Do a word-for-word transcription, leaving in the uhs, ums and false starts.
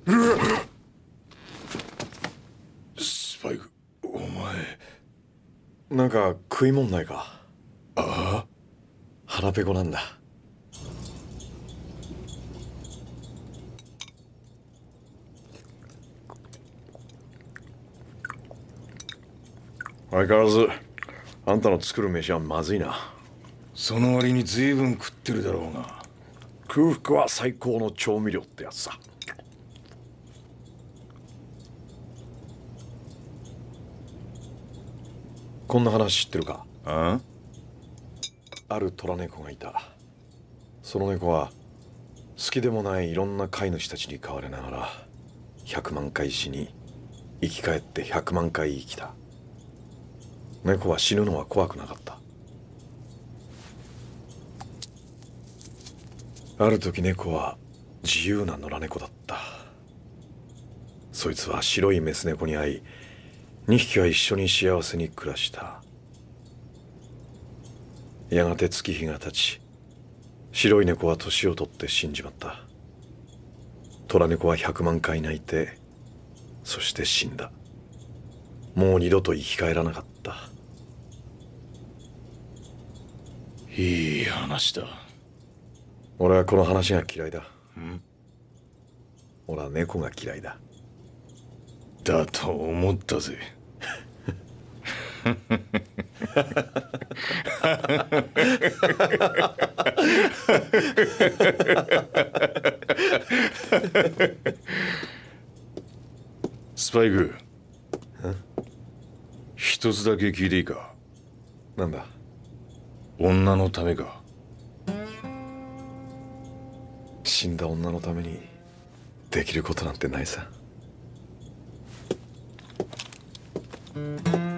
スパイク、お前なんか食いもんないか？ ああ、 腹ペコなんだ。相変わらずあんたの作る飯はまずいな。 その割に随分食ってるだろうが。 空腹は最高の調味料ってやつさ。こんな話知ってるか？ あある虎猫がいた。その猫は好きでもないいろんな飼い主たちに飼われながらひゃくまん回死に生き返ってひゃくまん回生きた。猫は死ぬのは怖くなかった。ある時猫は自由な野良猫だった。そいつは白いメス猫に会い、にひきは一緒に幸せに暮らした。やがて月日が経ち、白い猫は年を取って死んじまった。虎猫はひゃくまん回泣いて、そして死んだ。もう二度と生き返らなかった。 いい話だ。 俺はこの話が嫌いだ。 ん俺は猫が嫌いだ。 だと思ったぜ。スパイク、一つだけ聞いていいか？ なんだ？ 女のためか？ 死んだ女のためにできることなんてないさ。